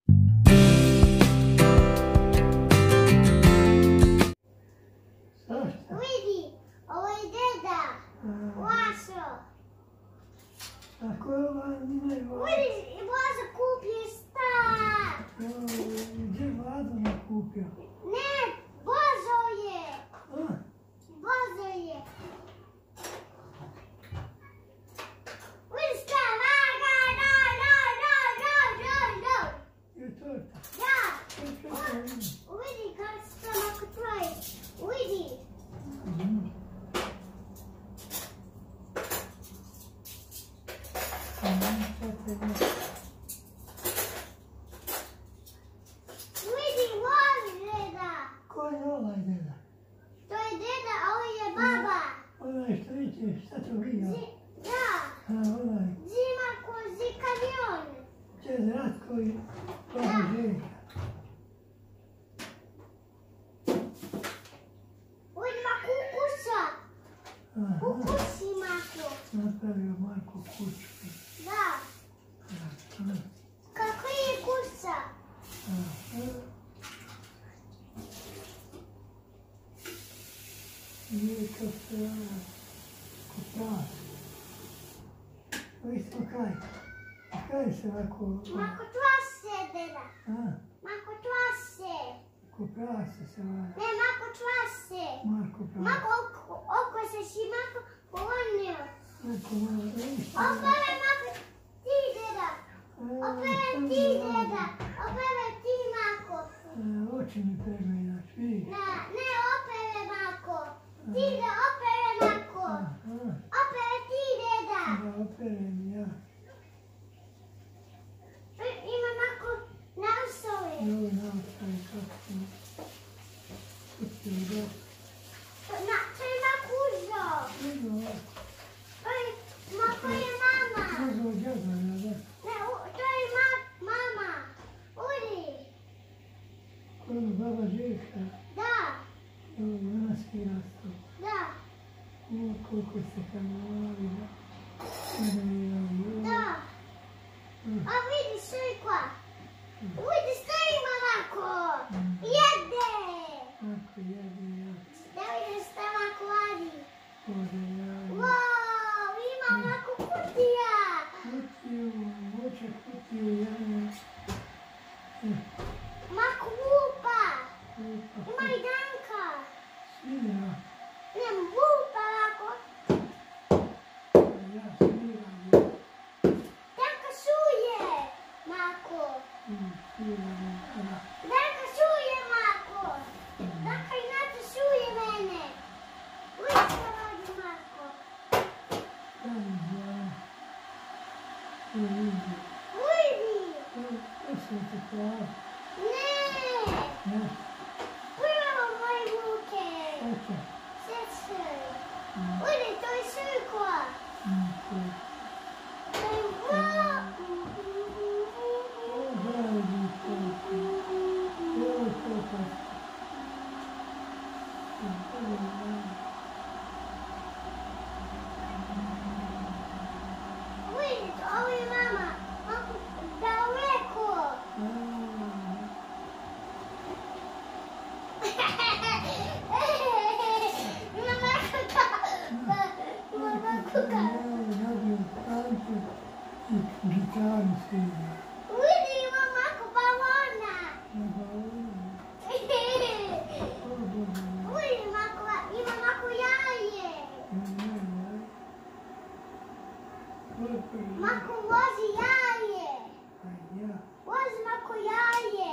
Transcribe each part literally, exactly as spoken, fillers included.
Vidi, ovo je deda, Vaso. Tako je ova njima i Vlada. Vidi, Vaso kupio stan. Gdje je Vlada nakupio? Ne, Bozo je. A, Bozo je. Vidi stan, vaga, no, no, no, no, no, no. je torta. Da, To je čekaj, vidim. vidi kako se to lako troji. Vidi. Mhm. Mhm, čekaj, vidim. Vidi, voli deda. Ko je ovaj deda? To je deda, a ovo je baba. Onaj što viće, šta to vidio? Zi, da, A, onaj, zima ko zi kamion. Čez Ratko i Božo Željka. Vidi ma kukusa. Aha, Kukusi mako. napravio Marko kuću. Da, Aha, kako je kusa? aha. Nije to sve kopras. Vi smo kaj? Kaj se ovako... Mako tvase, deda. A, Mako tvase. koprase se ovako. Ne, mako tvase. Marko prase. Mako oko, oko se si mako polonio. Marko malo ništa. Opere mako ti, deda. Opere ti, deda. Opere ti, mako. Oči mi pegla inač, vidi. Ne, ne, opere mako. Ti da opere mako. Aha, Opere ti, deda. da operem ja. Ima mako nasovi. I ovo naostaje kako sam pustio da. Na, to je makuzo. Vidio ovako. To je, mako je mama. Uzeo džaza, ja da. Ne, u- to je ma, mama. Udi. Koju baba Željka, Da, evo danas mi rastao. da, Evo koliko se kanali, da. Sada je javio. da. A vidi sujkva. Vidi šta ima mako. Jede. Tako jede ja. Da vidim šta mako radi. Ode ja. Wow, ima mako kutija. Kutiju, moće kutiju, ja ne. Mako vupa. Lupa, Ima i danka. svira. Ne, vupa mako. Ja sviram, ja. Danka suje. Mako. Mm, sviram, ja. Danka suje mako. Danka i Nata suje mene. Vidi šta radi mako. Tamo ja. Tu vidi. Vidi. To sam te hvala. Ne. Ja, Prvo moje ruke. oče. Sjećaj. Mm, Vidi, to je sujkva. mm, to. To je wow. O, dragi koliko. Evo to pa. Vidi, ovo je mama. Mako, daleko. Ima mako da. Ima mako da. Gitaru svira. Vidi, ima mako balona. Vidi, mako, ima mako jaje. Mako vozi jaje. Vozi mako jaje.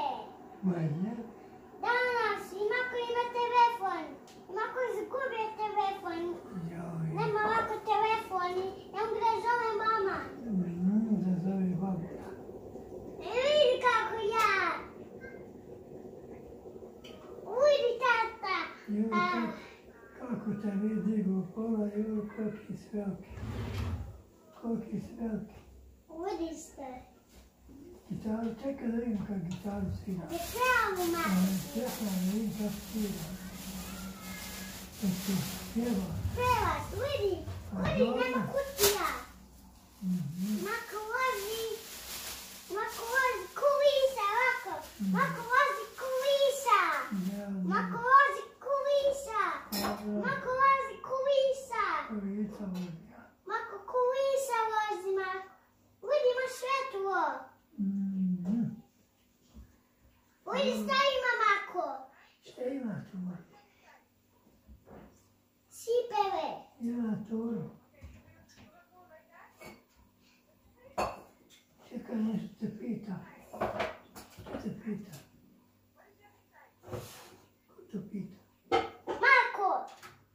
Danas i mako ima telefon. I mako izgubio telefon. Nema mako telefon. Ja mu da zove mama. I vidi kako ja. Vidi tata. Kako te vidi go pola i ovo koliki sveliki. Koliki sveliki. Vidi ste. Gitaru, čekaj da vidim kako gitaru svira. Da trebamo mako. Čekaj da vidim kako svira. Znači, pjeva. Prelaz, vidi. Vidi, nema kutija. Mako vozi. Mako vozi kulisa. Vidi šta ima Mako? Šta ima tu, Marko? Sipeve. Ima toru. Čekaj, nešto te pita. Što te pita? Ko to pita? Mako!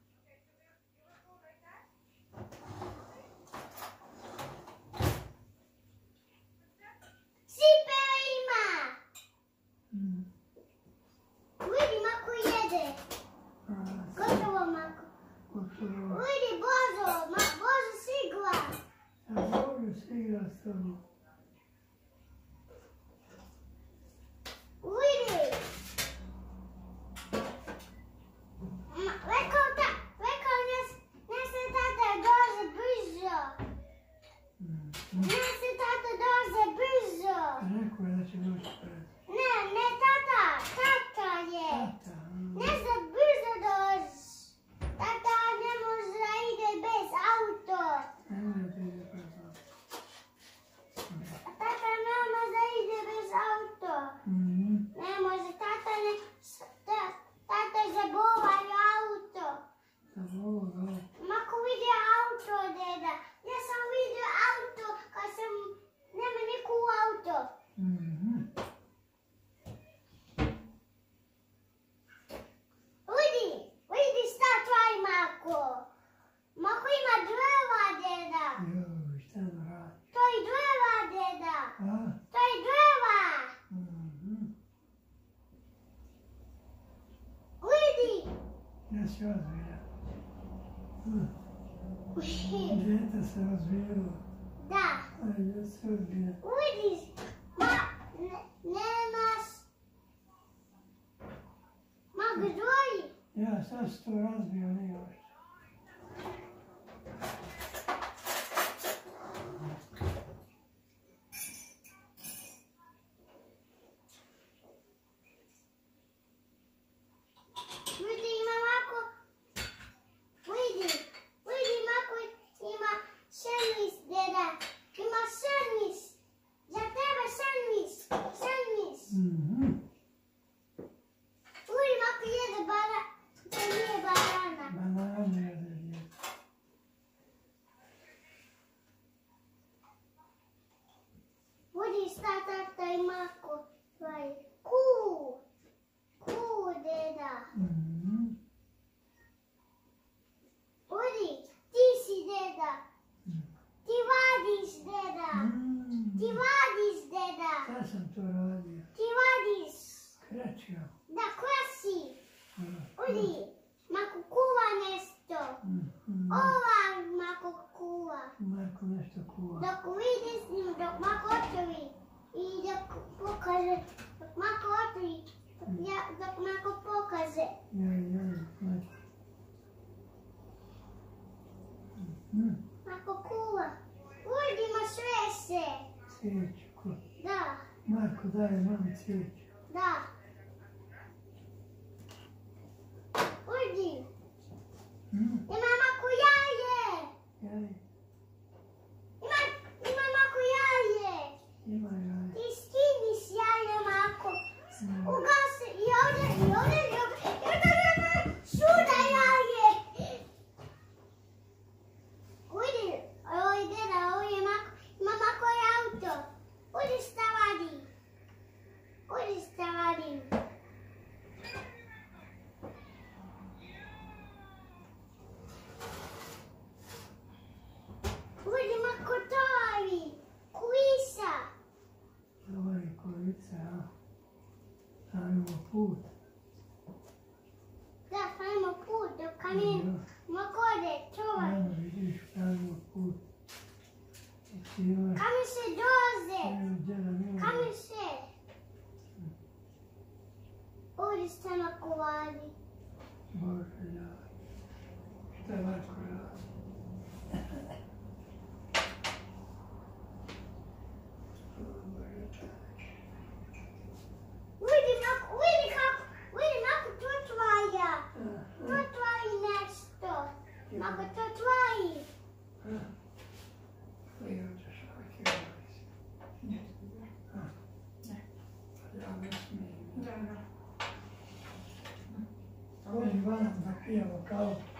Sipeve ima! Mm. Vidi, Mako jede. A, Gotovo, Mako. gotovo. Vidi, Božo, ma, Božo sigla. A dobro se igra s tobom. Vidi. Ma, rekao ta, rekao ne, ne se tata dođe brzo. Mm. Ne se tata dođe brzo. Rekao je da će doći pred. Ne, ne tata, tata je. Tata. mm. Ne zna brzo doći. Tata ne može da ide bez auto. Ne može da ide pred auto. Tata ne može da ide bez auto. Mhm. Ne može, tata ne, ta- tata zaboravio auto. Da ovo, da ovo. Mako vidio auto, deda. Ja sam vidio auto kad sam, nema niku auto. Mhm. Vidi, vidi šta tvoji Mako. Mako ima drva, deda. Joj, šta da radi? To je drva, deda. A? To je drva. Mhm. Vidi. Ja se razvija. Hm. Djete se razvijelo. Da, Aj, ja se razvija. vidiš. Ma, ne, nemaš. Ma, gdje? Ja sad se to razvio, nije još. Vidi, ima Mako. Vidi, vidi, Mako ima servis, deda. Ima servis. Za tebe servis. Servis. Mhm. Vidi, Mako jede bara. To nije banana. Banane jede djete. Vidi šta tata i Mako. Tvoj. Ku. Ku, deda. Mhm. Vidi, ti si deda. Ti vadiš, deda. Mm. Ti vadiš, deda. Šta sam to radio? Ti vadiš. Krećio. Da krasi. Mm. Vidi, Mako kuva nešto. Mhm. Ova Mako kuva. Marko nešto kuva. Dok vidi s njim, dok Mako otvori. I dok pokaže, dok Mako otvori. Dok, ja, dok Mako pokaže. Joj, joj, Marko. Mhm. Mako kuva. Vidi, ima šveše. Cvijeću. ko- Da, Marko daje mami cvijeću. da. Vidi, Mhm. ima Mako jaje. Jaj, Ima, ima Mako jaje. ima jaj. Ti skiniš jaje, Mako. Mm. Ugasi i ovdje, i ovdje, i ovdje, i ovdje, i ovdje, svuda jaje. Vidi, ovo je deda, ovo je Mako, ima Mako i auto. Vidi šta vadi. Vidi šta vadi. Vidi Mako tovi, kuisa. Ovo je kolica, a? Ajmo put. Da, pravimo put do kamen. Mako ode, čuvaj. Ajmo, vidiš, ajmo put. I ti imaš, Kamen se doze. evo, djeda Mila. Kamen se. Ovdje šta Mako vadi. Bože, ja. Šta je Marko radi? Vidi Mako, vidi kako, vidi Mako, to tvoja. To tvoji nešto. Mako, to tvoji. Evo ćeš ovdje. Ja ne smijem. Ivana da pijemo kavu.